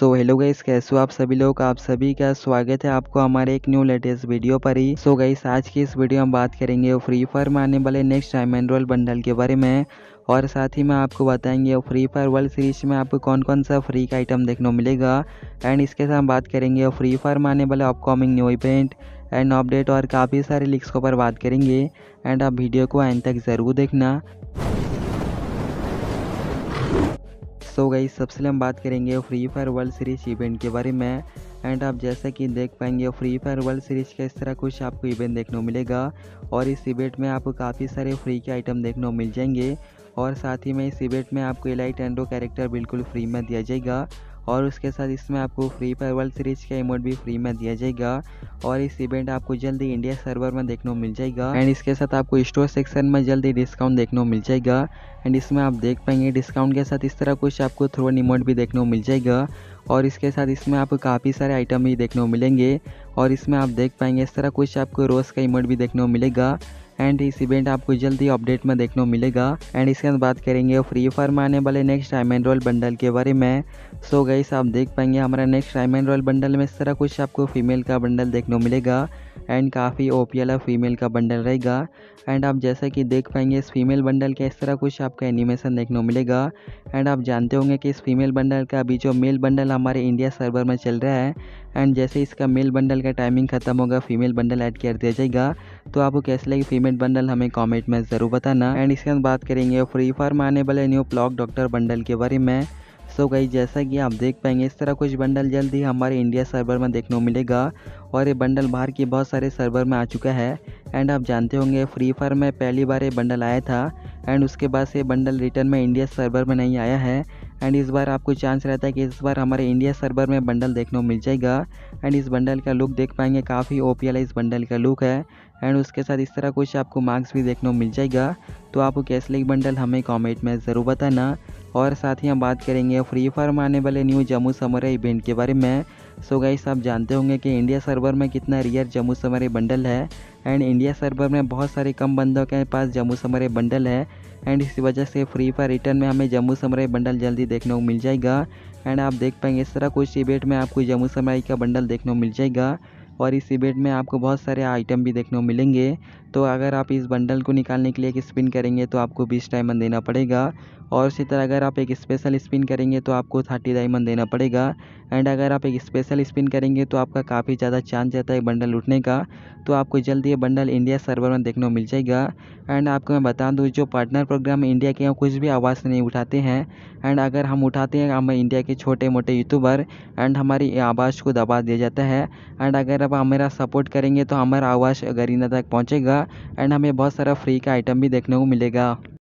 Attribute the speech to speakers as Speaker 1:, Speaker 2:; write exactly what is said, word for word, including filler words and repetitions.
Speaker 1: So hello guys, कैसे हो आप सभी लोग। आप सभी का स्वागत है आपको हमारे एक न्यू लेटेस्ट वीडियो पर ही। सो गाइस, आज की इस वीडियो में बात करेंगे फ्री फायर में आने वाले नेक्स्ट टाइम एनरोल बंडल के बारे में, और साथ ही में आपको बताएंगे फ्री फायर वर्ल्ड सीरीज में आपको कौन कौन सा फ्री का आइटम देखने को मिलेगा। एंड इसके साथ बात करेंगे फ्री फायर में आने वाले upcoming new event and update और काफ़ी सारे लिंक्स के ऊपर बात करेंगे। एंड आप वीडियो को एंड तक ज़रूर देखना। सो गाइस, सबसे पहले हम बात करेंगे free fire world series event के बारे में। एंड आप जैसा कि देख पाएंगे फ्री फायर वर्ल्ड सीरीज का इस तरह कुछ आपको इवेंट देखने को मिलेगा, और इस इवेंट में आपको काफ़ी सारे फ्री के आइटम देखने को मिल जाएंगे। और साथ ही में इस इवेंट में आपको एलाइट एंड्रो कैरेक्टर बिल्कुल फ्री में दिया जाएगा, और उसके साथ इसमें आपको फ्री फायर वर्ल्ड सीरीज का इमोट भी फ्री में दिया जाएगा। और इस इवेंट आपको जल्दी इंडिया सर्वर में देखने को मिल जाएगा। एंड इसके साथ आपको स्टोर सेक्शन में जल्दी डिस्काउंट देखने को मिल जाएगा। एंड इसमें आप देख पाएंगे डिस्काउंट के साथ इस तरह कुछ आपको थ्रोन इमोट भी देखने को मिल जाएगा, और इसके साथ इसमें आपको काफ़ी सारे आइटम भी देखने को मिलेंगे। और इसमें आप देख पाएंगे इस तरह कुछ आपको रोज़ का इमोट भी देखने को मिलेगा। एंड इस इवेंट आपको जल्दी अपडेट में देखने को मिलेगा। एंड इसके बाद बात करेंगे फ्री फायर में आने वाले नेक्स्ट टाइम एनरोल बंडल के बारे में। सो गाइस, आप देख पाएंगे हमारा नेक्स्ट टाइम एनरोल बंडल में इस तरह कुछ आपको फीमेल का बंडल देखने को मिलेगा, एंड काफ़ी ओपी वाला फीमेल का बंडल रहेगा। एंड आप जैसा कि देख पाएंगे इस फीमेल बंडल के इस तरह कुछ आपका एनिमेशन देखने को मिलेगा। एंड आप जानते होंगे कि इस फीमेल बंडल का अभी जो मेल बंडल हमारे इंडिया सर्वर में चल रहा है, एंड जैसे इसका मेल बंडल का टाइमिंग खत्म होगा फीमेल बंडल ऐड कर दिया जाएगा। तो आपको कैसे लगी फीमेल बंडल हमें कमेंट में ज़रूर बताना। एंड इसके बाद बात करेंगे फ्री फायर में आने वाले न्यू प्लॉक डॉक्टर बंडल के बारे में। सो गाइस, जैसा कि आप देख पाएंगे इस तरह कुछ बंडल जल्दी हमारे इंडिया सर्वर में देखने को मिलेगा, और ये बंडल बाहर के बहुत सारे सर्वर में आ चुका है। एंड आप जानते होंगे फ्री फायर में पहली बार ये बंडल आया था, एंड उसके बाद से बंडल रिटर्न में इंडिया सर्वर में नहीं आया है। एंड इस बार आपको चांस रहता है कि इस बार हमारे इंडिया सर्वर में बंडल देखने को मिल जाएगा। एंड इस बंडल का लुक देख पाएंगे, काफ़ी ओपी वाला इस बंडल का लुक है। एंड उसके साथ इस तरह कुछ आपको मार्क्स भी देखने को मिल जाएगा। तो आपको कैसे लगी बंडल हमें कमेंट में ज़रूर बताना। और साथ ही हम बात करेंगे फ्री फायर में आने वाले न्यू जम्मू समरे इवेंट के बारे में। सो गाइस, आप जानते होंगे कि इंडिया सर्वर में कितना रियर जम्मू समरे बंडल है। एंड इंडिया सर्वर में बहुत सारे कम बंदों के पास जम्मू समरे बंडल है, एंड इसी वजह से फ्री फायर रिटर्न में हमें जम्मू समरे बंडल जल्दी देखने को मिल जाएगा। एंड आप देख पाएंगे इस तरह कुछ इवेंट में आपको जम्मू समराई का बंडल देखने को मिल जाएगा, और इस इवेंट में आपको बहुत सारे आइटम भी देखने को मिलेंगे। तो अगर आप इस बंडल को निकालने के लिए एक स्पिन करेंगे तो आपको बीस डायमंड देना पड़ेगा, और इसी तरह अगर आप एक स्पेशल स्पिन करेंगे तो आपको तीस डायमंड देना पड़ेगा। एंड अगर आप एक स्पेशल स्पिन करेंगे तो आपका काफ़ी ज़्यादा चांस रहता है बंडल उठने का। तो आपको जल्दी ये बंडल इंडिया सर्वर में देखने को मिल जाएगा। एंड आपको मैं बता दूँ, जो पार्टनर प्रोग्राम इंडिया के कुछ भी आवाज़ नहीं उठाते हैं, एंड अगर हम उठाते हैं हम इंडिया के छोटे मोटे यूट्यूबर, एंड हमारी आवाज़ को दबा दिया जाता है। एंड अगर आप हमारा सपोर्ट करेंगे तो हमारा आवाज़ गरीना तक पहुँचेगा, एंड हमें बहुत सारा फ्री का आइटम भी देखने को मिलेगा।